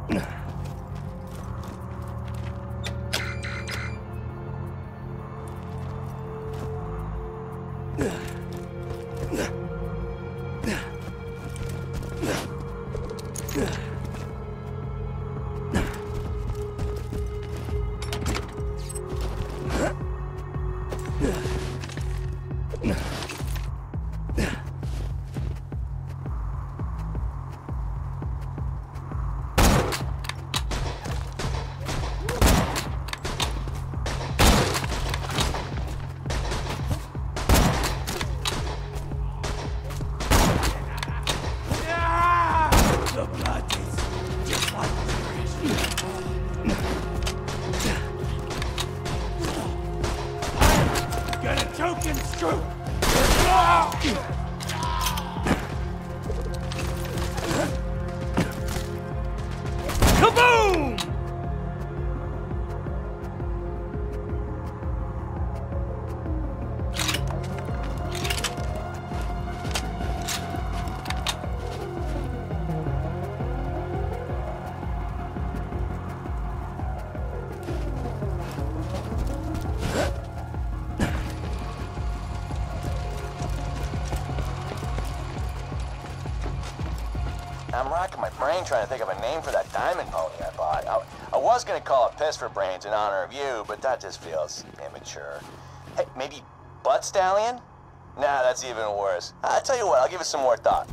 I'm racking my brain trying to think of a name for that diamond pony I bought. I was gonna call it Piss for Brains in honor of you, but that just feels immature. Hey, maybe Butt Stallion? Nah, that's even worse. I'll tell you what, I'll give it some more thought.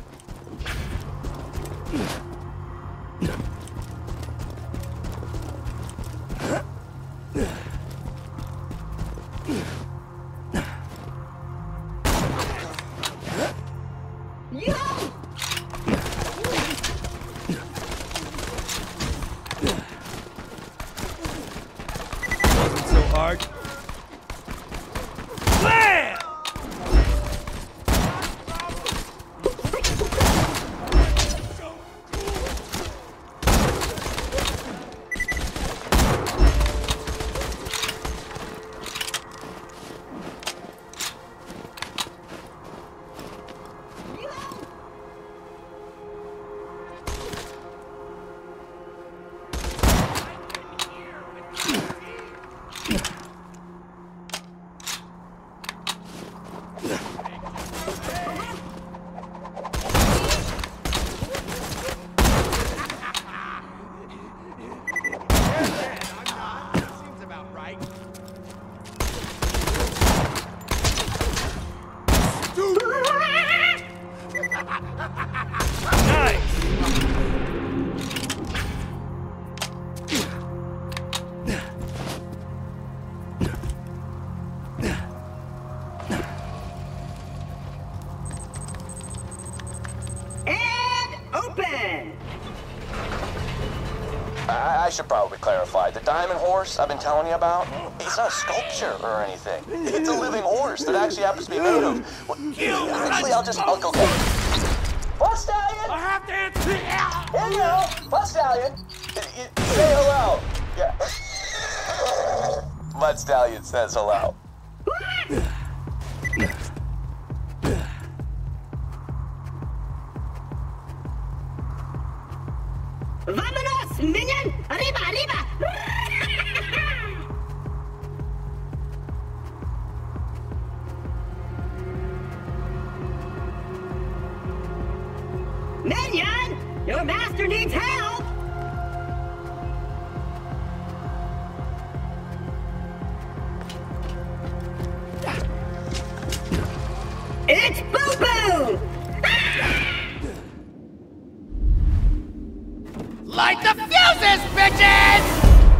I should probably clarify. The diamond horse I've been telling you about, it's not a sculpture or anything. It's a living horse that actually happens to be made of... Well, actually, I'll go get it. Butt Stallion! I have to answer the Here you go! Butt Stallion! Say hello! Yeah. Butt Stallion says hello. ¡Vámonos, minion! ¡Arriba, arriba! Minion! Your master needs help! It's Boo Boo! Light the fuses, bitches!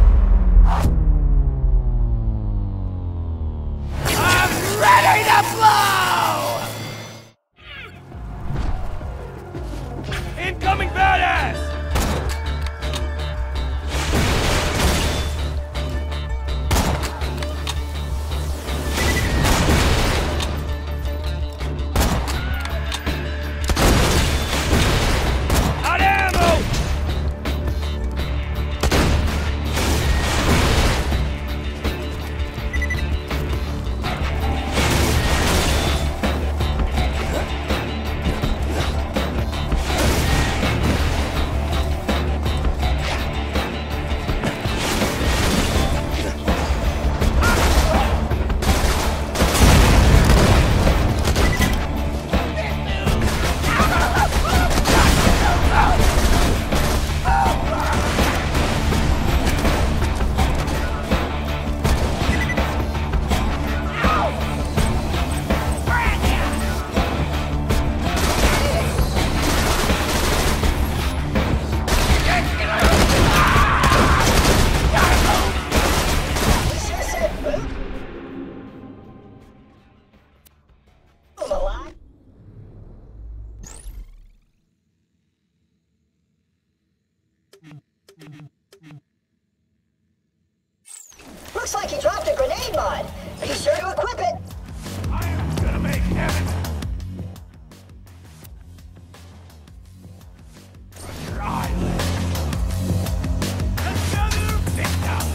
I'm ready to blow! Incoming badass! Looks like he dropped a grenade mod. Be sure to equip it. I am gonna make heaven. From your island. Another victim.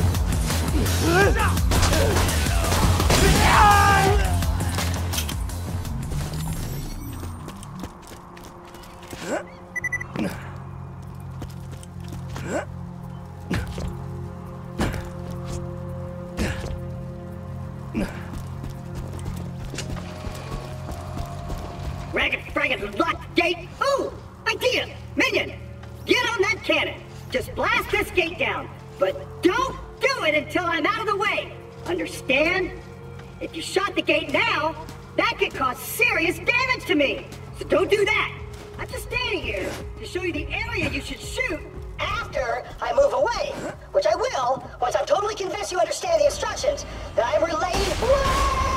Fraggin' locked gate. Ooh, idea! Minion, get on that cannon. Just blast this gate down. But don't do it until I'm out of the way. Understand? If you shot the gate now, that could cause serious damage to me. So don't do that. I'm just standing here to show you the area you should shoot after I move away. Which I will once I'm totally convinced you understand the instructions that I'm relaying.